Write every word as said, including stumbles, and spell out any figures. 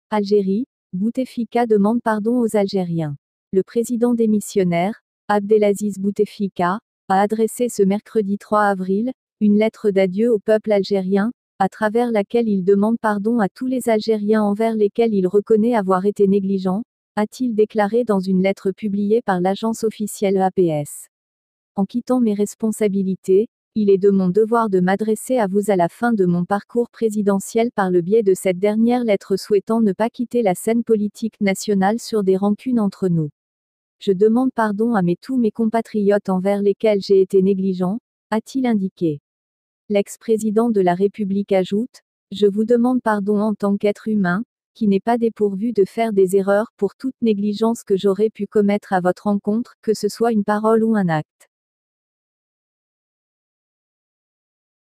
Algérie, Bouteflika demande pardon aux Algériens. Le président démissionnaire, Abdelaziz Bouteflika, a adressé ce mercredi trois avril, une lettre d'adieu au peuple algérien, à travers laquelle il demande pardon à tous les Algériens envers lesquels il reconnaît avoir été négligent, a-t-il déclaré dans une lettre publiée par l'agence officielle A P S. En quittant mes responsabilités, il est de mon devoir de m'adresser à vous à la fin de mon parcours présidentiel par le biais de cette dernière lettre souhaitant ne pas quitter la scène politique nationale sur des rancunes entre nous. Je demande pardon à mes tous mes compatriotes envers lesquels j'ai été négligent, a-t-il indiqué. L'ex-président de la République ajoute, je vous demande pardon en tant qu'être humain, qui n'est pas dépourvu de faire des erreurs pour toute négligence que j'aurais pu commettre à votre encontre, que ce soit une parole ou un acte.